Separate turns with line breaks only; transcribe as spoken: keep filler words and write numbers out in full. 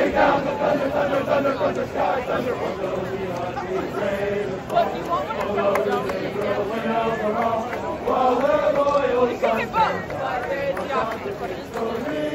down the thunder, thunder, thunder, thunder, sky, thunder. Look, you want one of those? While we're loyal,
you can get both, but there is the option.